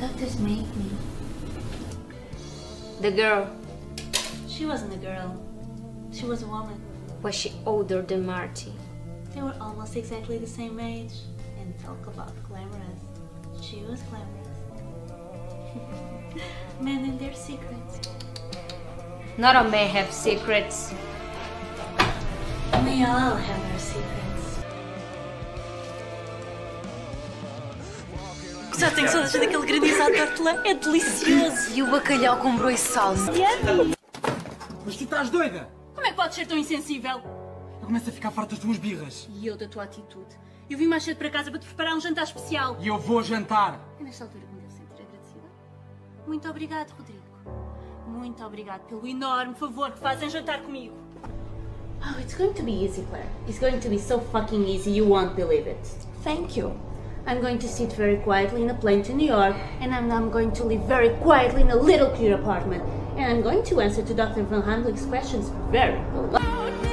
Doctors make me. The girl. She wasn't a girl. She was a woman. Was she older than Marty? They were almost exactly the same age. And talk about glamorous. She was glamorous. Men and their secrets. Not all men have secrets. We all have our secrets. Já tenho saudades daquele granizado de hortelã. É delicioso. E o bacalhau com broa e salsa. Mas tu estás doida? Como é que podes ser tão insensível? Eu começo a ficar farto das tuas birras. E eu da tua atitude. Eu vim mais cedo para casa para te preparar um jantar especial. E eu vou jantar. É nesta altura que me devo sentir agradecida. Muito obrigado, Rodrigo. Muito obrigado pelo enorme favor que fazem jantar comigo. Oh, it's going to be easy, Claire. It's going to be so fucking easy you won't believe it. Thank you. I'm going to sit very quietly in a plane to New York, and I'm going to live very quietly in a little cute apartment. And I'm going to answer to Dr. Van Handelijk's questions very politely.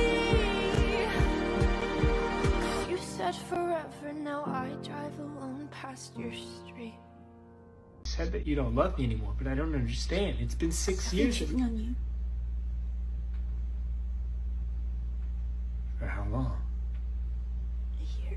You said forever, now I drive alone past your street. You said that you don't love me anymore, but I don't understand. It's been 6 years. Cheating on you. For how long? A year.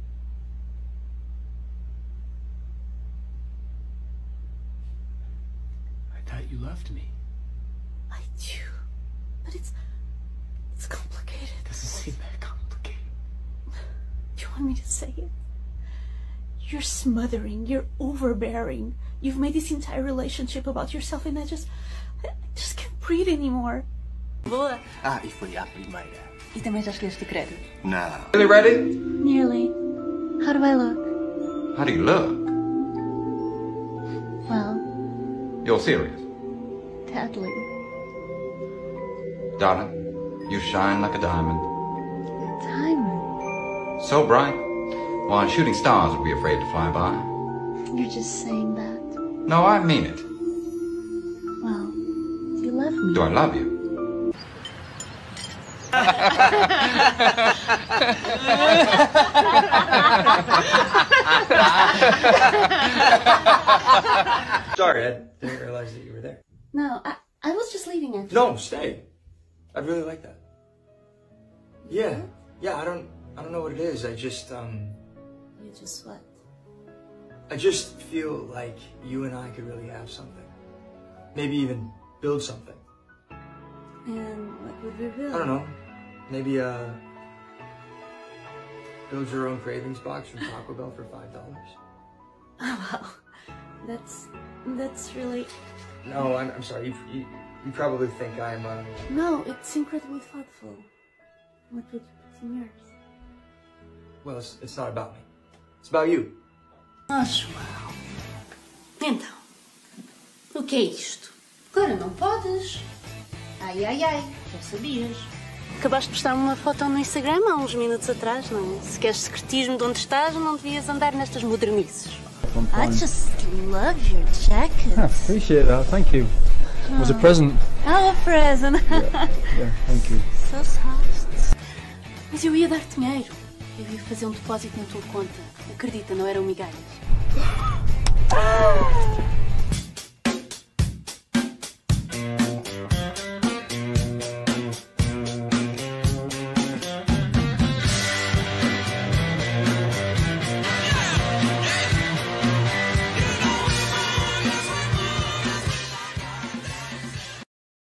I thought you loved me. I do. But it's complicated. It doesn't seem that complicated. Do you want me to say it? You're smothering, you're overbearing. You've made this entire relationship about yourself and I just can't breathe anymore. Boa. E foi à primeira. E também já escolheste o crédito? Não. Really ready? Nearly. How do I look? How do you look? Well, You're serious. deadly. Darling, you shine like a diamond. Diamond. So bright. Why, shooting stars would be afraid to fly by. You're just saying that. No, I mean it. Well, do you love me? Do I love you? Sorry, I didn't realize that you were there. No, I was just leaving after. No, stay. I'd really like that. Yeah, I don't know what it is. I just, You just what? I just feel like you and I could really have something. Maybe even build something. And what would we build? I don't know. Maybe, build your own cravings box from Taco Bell for $5. Oh, wow. That's really... No, I'm sorry. You probably think I'm, No, it's incredibly thoughtful. What would you put in yours? Well, it's not about me. It's about you. Ah, João. Então, o que é isto? Agora não podes. Ai, já sabias. Acabaste de postar uma foto no Instagram há uns minutos atrás, não é? Se queres secretismo de onde estás, não devias andar nestas modernices. I just love your jacket. Appreciate that, thank you. It was a present. Oh, a present. Yeah, thank you. So soft. Mas eu ia dar-te dinheiro. Eu ia fazer um depósito na tua conta. Acredita, não eram migalhas.